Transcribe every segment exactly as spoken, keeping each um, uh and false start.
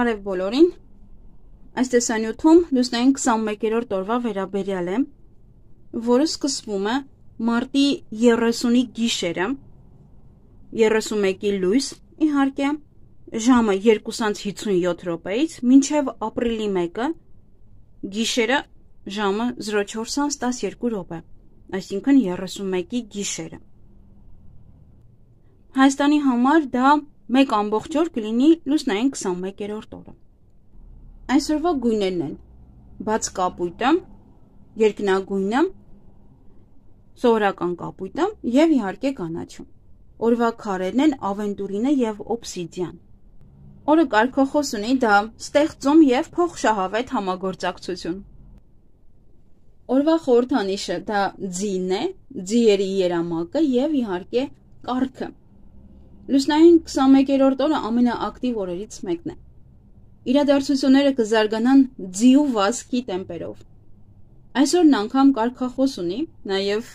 Բարև բոլորին, այս տեսանյութում լուսնային քսանմեկերորդ օրվա վերաբերյալ է, որը սկսվում է մարտի երեսունի գիշերը, երեսունմեկի լույս, իհարկե, ժամը երկու հինգսունյոթ րոպեից, մինչև ապրիլի մեկը, գիշերը ժամը զրո չորս տասներկու րոպե, այսինքն երեսունմեկի գիշերը։ Հայաստանի համար դա մեկ ամբողջ օր կլինի լուսնային քսանմեկերորդ օրը։ Այսօրվա գույներն են բաց կապույտը, երկնագույնը, սովորական կապույտը և իհարկե կանաչը։ Օրվա քարերն են ավենտուրինը և օբսիդիան։ Օրը կարգախոս ունի դա ստեղծում և փոխշահավետ համագործակցություն։ Օրվա խորհրդանիշը դա ձին է, ձիերի երամակը և իհարկե կառքը։ Լուսնային քսանմեկերորդ օրը ամենաակտիվ օրերից մեկն է։ Իրադարձությունները կզարգանան ձիու վազքի տեմպերով։ Այսօրն անգամ կարգախոս ունի, նաև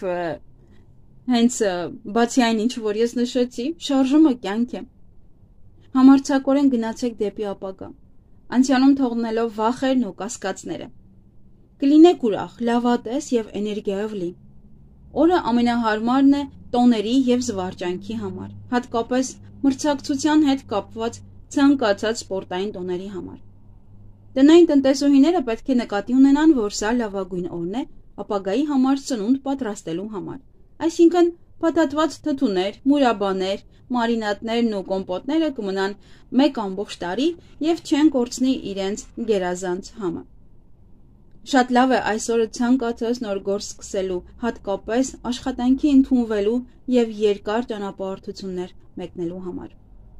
հենց բացի այն ինչ որ ես նշեցի, շարժումը կյանք է։ Համարձակորեն գնացեք դեպի ապագա, անցյալում թողնելով վախերն ու կասկածները։ Կլինեք ուրախ, լավատես և էներգիայով լի։ Օրը ամենահարմարն է տոների և զվարճանքի համար, հատկապես մրցակցության հետ կապված ցանկացած սպորտային տոների համար։ Տնային տնտեսուհիները պետք է նկատի ունենան, որ սա լավագույն օրն է ապագայի համար սնունդ պատրաստելու համար, այսինքն փաթաթված թթուներ, մուրաբաներ, մարինադներն ու կոմպոտները կմնան մեկ ամբողջ տարի և չեն կորցնի իրենց գերազանց համը։ Շատ լավ է այս օրը ցանկացած նոր գործ սկսելու, հատկապես աշխատանքի ընդունվելու և երկար ճանապարհորդություններ մեկնելու համար։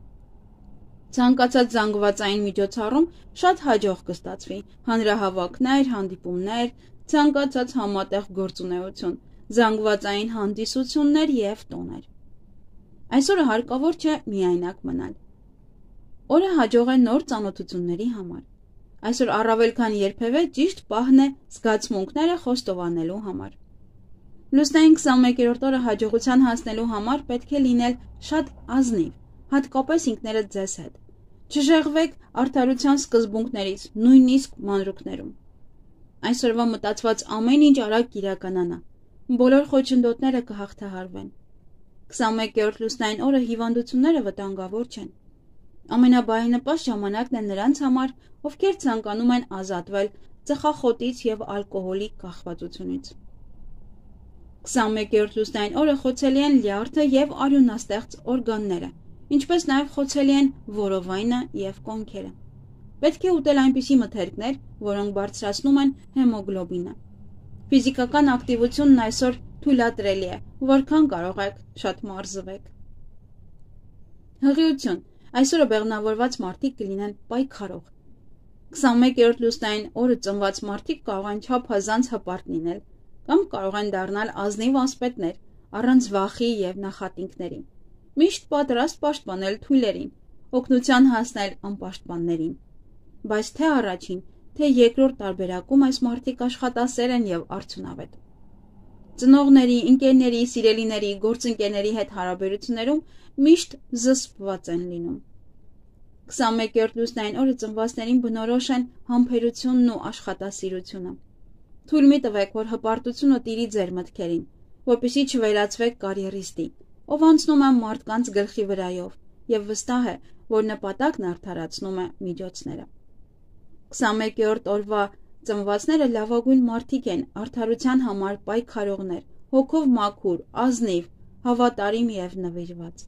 Ցանկացած զանգվածային միջոցառում շատ հաջող կստացվի, հանրահավաքներ, հանդիպումներ, ցանկացած համատեղ գործունեություն, զանգվածային հանդիսություններ և տոներ։ Այսօրը հարկավոր չէ միայնակ մնալ։ Օրը հաջող է նոր ծանոթությունների համար։ Այսօր առավել քան երբևէ ճիշտ պահն է զգացմունքները խոստովանելու համար։ Լուսնային քսանմեկերորդ օրը հաջողության հասնելու համար պետք է լինել շատ ազնիվ, հատկապես ինքներդ ձեզ հետ։ Չժեղվեք արդարության սկզբունքներից, նույնիսկ մանրուքներում։ Այսօրվա մտածված ամեն ինչ արագ կիրականանա, բոլոր խոչընդոտները կհաղթահարվեն։ քսանմեկերորդ լուսնային օրը հիվանդությունները վտանգավոր չեն։ Ամենաբարենպաստ ժամանակն է նրանց համար, ովքեր ցանկանում են ազատվել ծխախոտից և ալկոհոլի կախվածությունից։ քսանմեկերորդ լուսնային օրը խոցելի են լյարդը և արյունաստեղծ օրգանները, ինչպես նաև խոցելի են որովայնը և կոնքերը։ Պետք է ուտել այնպիսի մթերքներ, որոնք բարձրացնում են հեմոգլոբինը։ Ֆիզիկական ակտիվությունն այսօր թույլատրելի է, որքան կարող եք, շատ մարզվեք։ Հղիություն։ Այսօրը բեղմնավորված մարդիկ կլինեն պայքարող։ քսանմեկերորդ լուսնային օրը ծնված մարդիկ կարող են չափազանց հպարտ լինել կամ կարող են դառնալ ազնիվ ասպետներ, առանց վախի և նախատինքների, միշտ պատրաստ պաշտպանել թույլերին, օգնության հասնել անպաշտպաններին։ Բայց թե առաջին, թե երկրորդ տարբերակում այս մարդիկ աշխատասեր են և արդյունավետ։ Ծնողների, ընկերների, սիրելիների, գործընկերների հետ հարաբերություններում միշտ զսպված են լինում։ քսանմեկերորդ լուսնային օրը ծնվածներին բնորոշ են համբերությունն ու աշխատասիրությունը։ Թույլ մի տվեք, որ հպարտությունը տիրի ձեր մտքերին, որպեսզի չվերածվեք կարիերիստի, ով անցնում է մարդկանց գլխի վրայով և վստահ է, որ նպատակն արդարացնում է միջոցները։ քսանմեկերորդ օրվա ծնվածները լավագույն մարդիկ են, արդարության համար պայքարողներ, հոգով մաքուր, ազնիվ, հավատարիմ և նվիրված։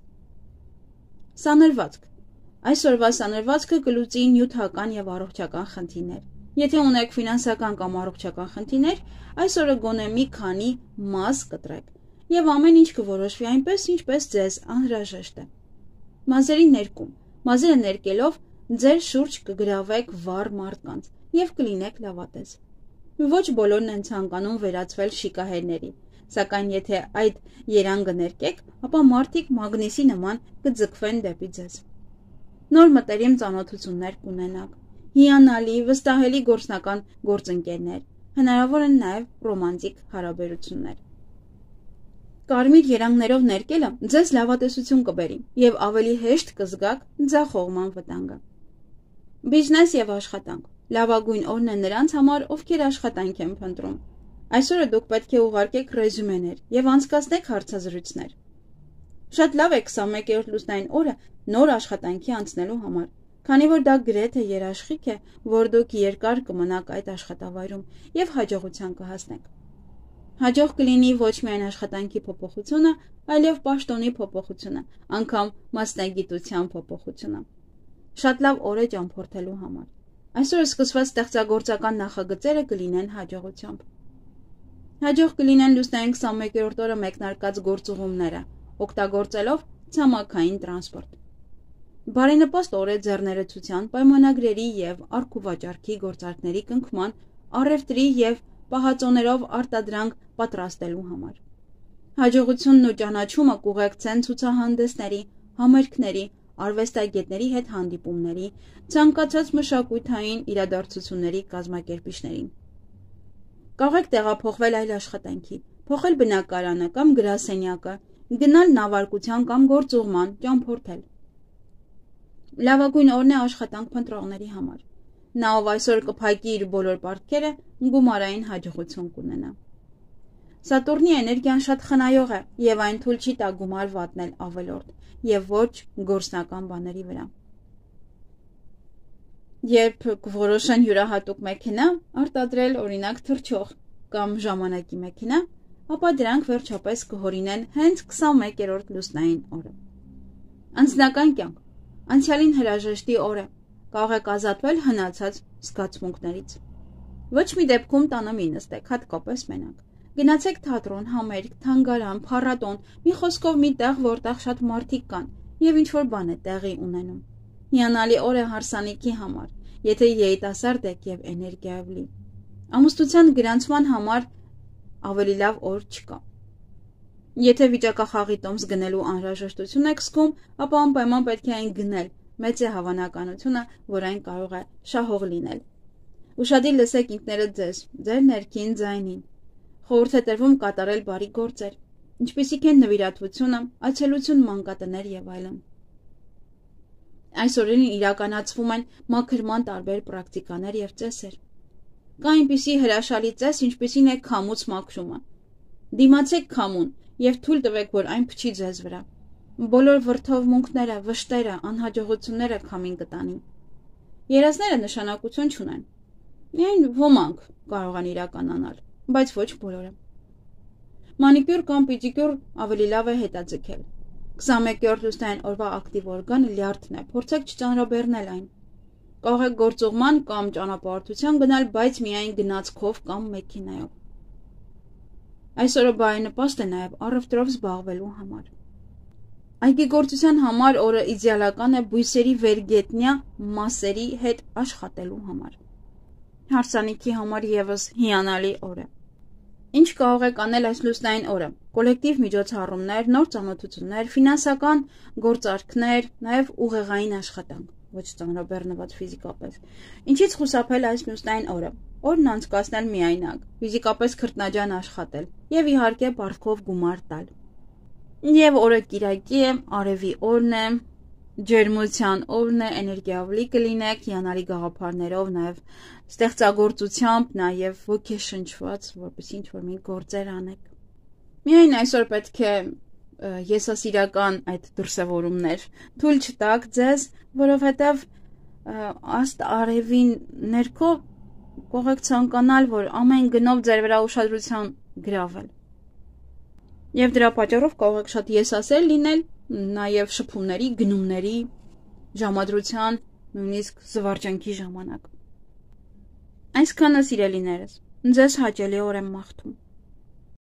Սանրվածք։ Այսօրվա սանրվածքը կլուծի նյութական և առողջական խնդիրներ։ Եթե ունեք ֆինանսական կամ առողջական խնդիրներ, այս օրը գոնե մի քանի մազ կտրեք և ամեն ինչ կորոշվի այնպես, ինչպես ձեզ անհրաժեշտ է։ Մազերի ներկում։ Մազերը ներկելով ձեր շուրջ կգրավեք վառ մարդկանց և կլինեք լավատես։ Ոչ բոլորն են ցանկանում վերածվել շիկահերների, սակայն եթե այդ երանգը ներկեք, ապա մարդիկ մագնիսի նման կձգվեն դեպի ձեզ։ Նոր մտերիմ ծանոթություններ կունենաք, հիանալի, վստահելի գործնական գործընկերներ, հնարավոր են նաև ռոմանտիկ հարաբերություններ։ Կարմիր երանգներով ներկելը ձեզ լավատեսություն կբերի և ավելի հեշտ կզգաք ձախողման վտանգը։ Բիզնես եւ աշխատանք։ Լավագույն օրն է նրանց համար, ովքեր աշխատանք են փնտրում։ Այսօրը դուք պետք է ուղարկեք ռեզյումեներ եւ անցկացնեք հարցազրույցներ։ Շատ լավ է քսանմեկերորդ լուսնային օրը նոր աշխատանքի անցնելու համար, քանի որ դա գրեթե երաշխիք է, որ դուք երկար կմնաք այդ աշխատավայրում եւ հաջողության կհասնեք։ Հաջող կլինի ոչ միայն աշխատանքի փոփոխությունը, այլև պաշտոնի փոփոխությունը, անգամ մասնագիտության փոփոխությունը։ Շատ լավ օր է ճամփորդելու համար։ Այսօր սկսված ստեղծագործական նախագծերը կլինեն հաջողությամբ։ Հաջող կլինեն լուսնային քսանմեկերորդ օրը մեկնարկած գործուղումները, օգտագործելով ցամաքային տրանսպորտ։ Բարենպաստ օր է ձեռներեցության, պայմանագրերի եւ առքուվաճառքի գործարքների կնքման, առևտրի եւ պահածոներով արտադրանք պատրաստելու համար։ Հաջողությունն ու ճանաչումը կուղեկցեն ցուցահանդեսների, համերգների, արվեստագետների հետ հանդիպումների, ցանկացած մշակութային իրադարձությունների կազմակերպիչներին։ Կարող եք տեղափոխվել այլ աշխատանքի, փոխել բնակարանը կամ գրասենյակը, գնալ նավարկության կամ գործուղման, ճամփորդել։ Լավագույն օրն է աշխատանք փնտրողների համար։ Նա, ով այսօր կփակի իր բոլոր պարտքերը, գումարային հաջողություն կունենա։ Սատուրնի էներգիան շատ խնայող է եւ այն թույլ չի տա գումար վատնել ավելորդ եւ ոչ գործնական բաների վրա։ Երբ կորոշեն յուրահատուկ մեքենա արտադրել, օրինակ թռչող կամ ժամանակի մեքենա, ապա դրանք վերջապես կհորինեն հենց քսանմեկերորդ լուսնային օրը։ Անձնական կյանք, անցյալին հրաժեշտի օր է, կարող եք ազատվել հնացած զգացմունքներից։ Ոչ մի դեպքում տանը մի նստեք, հատկապես մենակ։ Գնացեք թատրոն, համերգ, թանգարան, փառատոն, մի խոսքով մի տեղ, որտեղ շատ մարդիկ կան եւ ինչ որ բան է տեղի ունենում։ Հիանալի օր է հարսանիքի համար, եթե երիտասարդ եք եւ էներգիայով լի։ Ամուսնության գրանցման համար ավելի լավ օր չկա։ Եթե վիճակախաղի տոմս գնելու անհրաժեշտություն եք զգում, ապա անպայման պետք է այն գնել։ Մեծ է հավանականությունը, որ այն կարող է շահող լինել։ Ուշադիր լսեք ինքներդ ձեզ, ձեր ներքին ձայնին։ Խորհուրդ է տրվում կատարել բարի գործեր, ինչպիսիք են նվիրատվությունը, այցելություն մանկատներ եւ այլն։ Այս օրերին իրականացվում են մաքրման տարբեր պրակտիկաներ եւ ծեսեր։ Կա այնպիսի հրաշալի ծես, ինչպիսին է քամուց մաքրումը։ Դիմացեք քամուն եւ թույլ տվեք, որ այն փչի ձեզ վրա։ Բոլոր վրդովմունքները, վշտերը, անհաջողությունները քամին կտանի։ Երազները նշանակություն չունեն։ Միայն ոմանք կարող են իրականանալ, բայց ոչ բոլորը։ Մանիկյուր կամ պեդիկյուր ավելի լավ է հետաձգել։ քսանմեկերորդ լուսնային օրվա ակտիվ օրգանը լյարդն է, փորձեք չծանրաբեռնել այն։ Կարող եք գործուղման կամ ճանապարհորդության գնալ, բայց միայն գնացքով կամ մեքենայով։ Այսօրը բարենպաստ է նաև առևտրով զբաղվելու համար։ Այգեգործության համար օրը իդեալական է բույսերի վերգետնյա մասերի հետ աշխատելու համար։ Հարսանիքի համար եւս հիանալի օր է։ Ինչ կարող եք անել այս լուսնային օրը։ Կոլեկտիվ միջոցառումներ, նոր ծանոթություններ, ֆինանսական գործարքներ, նաև ուղեղային աշխատանք, ոչ ծանրաբեռնված ֆիզիկապես։ Ինչից խուսափել այս լուսնային օրը։ Օրն անցկացնել միայնակ, ֆիզիկապես քրտնաջան աշխատել եւ իհարկե բարքով գումար տալ։ Եվ օրը կիրակի է, արևի օրն է, ջերմության օրն է, էներգիավլի կլինեք, հիանալի գաղափարներով, նաև ստեղծագործությամբ, նաև ոգեշնչված, որպեսզի ինչ-որ մի գործեր անեք։ Միայն այսօր պետք է եսասիրական այդ դրսևորումներ թույլ չտաք ձեզ, որովհետև աստ արևի ներքո կարող եք ցանկանալ, որ ամեն գնով ձեր վրա ուշադրության գրավել։ Եվ դրա պատճառով կարող եք շատ եսասեր լինել, նաև շփումների, գնումների, ժամադրության, նույնիսկ զվարճանքի ժամանակ։ Այսքանը սիրելիներս, ձեզ հաճելի օր եմ մաղթում։